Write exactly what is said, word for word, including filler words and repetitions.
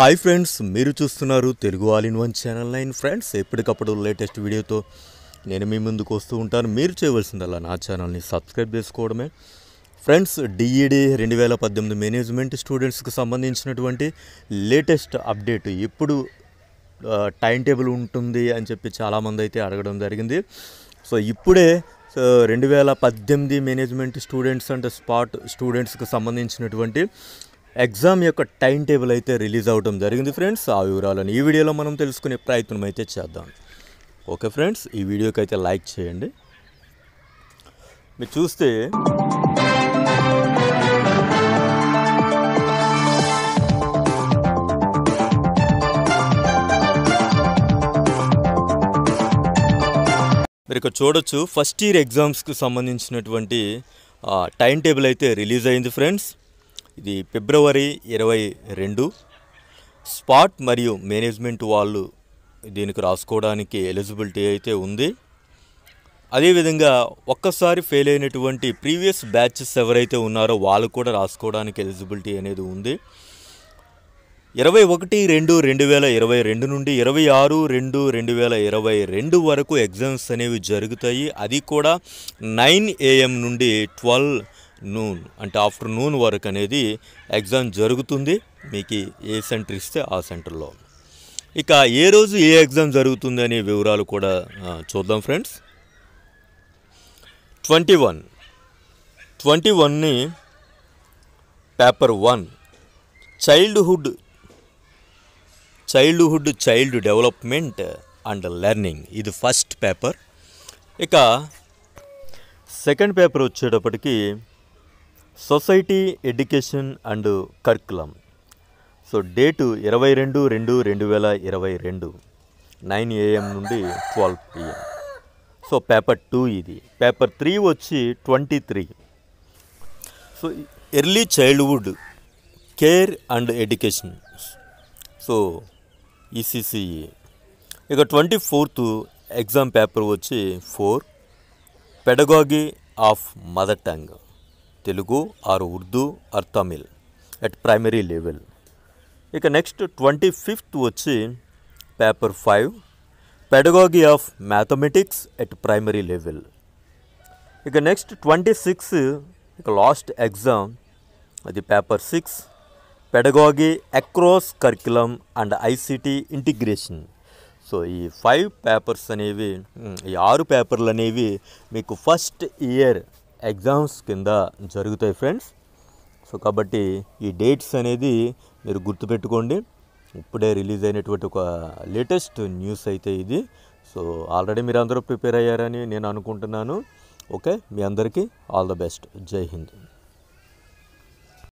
Hi friends, మీరు చూస్తున్నారు Telugu all in one channel nine. Friends, ఎప్పటికప్పుడు లేటెస్ట్ వీడియోతో నేను మీ ముందుకు వస్తూ ఉంటాను. మీరు చేయవలసిందల్లా నా ఛానల్ని సబ్స్క్రైబ్ చేసుకోవడమే. ఫ్రెండ్స్, డిఈడి రెండు వేల పద్దెనిమిది మేనేజ్మెంట్ స్టూడెంట్స్కి సంబంధించినటువంటి లేటెస్ట్ అప్డేట్ ఎప్పుడు టైం టేబుల్ ఉంటుంది అని చెప్పి చాలామంది అయితే అడగడం జరిగింది. సో ఇప్పుడే రెండు వేల పద్దెనిమిది మేనేజ్మెంట్ స్టూడెంట్స్ అంటే స్పాట్ స్టూడెంట్స్కి సంబంధించినటువంటి ఎగ్జామ్ యొక్క టైం టేబుల్ అయితే రిలీజ్ అవ్వడం జరిగింది. ఫ్రెండ్స్, ఆ వివరాలను ఈ వీడియోలో మనం తెలుసుకునే ప్రయత్నం అయితే చేద్దాం. ఓకే ఫ్రెండ్స్, ఈ వీడియోకి అయితే లైక్ చేయండి. మీరు చూస్తే మీరు ఇక్కడ చూడొచ్చు, ఫస్ట్ ఇయర్ ఎగ్జామ్స్కి సంబంధించినటువంటి టైం టేబుల్ అయితే రిలీజ్ అయింది. ఫ్రెండ్స్, ఇది ఫిబ్రవరి ఇరవై రెండు. స్పాట్ మరియు మేనేజ్మెంట్ వాళ్ళు దీనికి రాసుకోవడానికి ఎలిజిబిలిటీ అయితే ఉంది. అదేవిధంగా ఒక్కసారి ఫెయిల్ అయినటువంటి ప్రీవియస్ బ్యాచెస్ ఎవరైతే ఉన్నారో వాళ్ళు కూడా రాసుకోవడానికి ఎలిజిబిలిటీ అనేది ఉంది. ఇరవై ఒకటి రెండు రెండు వేల ఇరవై రెండు నుండి ఇరవై ఆరు రెండు రెండు వేల ఇరవై రెండు వరకు ఎగ్జామ్స్ అనేవి జరుగుతాయి. అది కూడా నైన్ ఏఎం నుండి ట్వెల్వ్ నూన్ అంటే ఆఫ్టర్నూన్ వరకు అనేది ఎగ్జామ్ జరుగుతుంది. మీకు ఏ సెంటర్ ఇస్తే ఆ సెంటర్లో. ఇక ఏ రోజు ఏ ఎగ్జామ్ జరుగుతుంది అనే వివరాలు కూడా చూద్దాం. ఫ్రెండ్స్, ట్వంటీ వన్ ట్వంటీ వన్ని paper one childhood childhood child development and learning, ఇది ఫస్ట్ పేపర్. ఇక సెకండ్ పేపర్ వచ్చేటప్పటికి society education and curriculum. So date ఇరవై రెండు రెండు రెండు వేల ఇరవై రెండు నైన్ ఏఎం నుండి twelve PM. So paper two ఇది. పేపర్ త్రీ వచ్చి twenty three so early childhood care and education, so ECCE. ఇక ట్వంటీ ఫోర్త్ ఎగ్జామ్ పేపర్ వచ్చి four pedagogy of mother tongue, Telugu or Urdu or Tamil at primary level. ఇక next twenty fifth వచ్చి paper five pedagogy of mathematics at primary level. ఇక next twenty six ఇక last exam, అది paper six pedagogy across curriculum and ICT integration. So ఈ five papers అనేవి, ఈ ఆరు పేపర్లు అనేవి మీకు ఫస్ట్ ఇయర్ ఎగ్జామ్స్ కింద జరుగుతాయి. ఫ్రెండ్స్, సో కాబట్టి ఈ డేట్స్ అనేది మీరు గుర్తుపెట్టుకోండి. ఇప్పుడే రిలీజ్ అయినటువంటి ఒక లేటెస్ట్ న్యూస్ అయితే ఇది. సో ఆల్రెడీ మీరు అందరూ ప్రిపేర్ అయ్యారని నేను అనుకుంటున్నాను. ఓకే, మీ అందరికీ ఆల్ ద బెస్ట్. జై హింద్.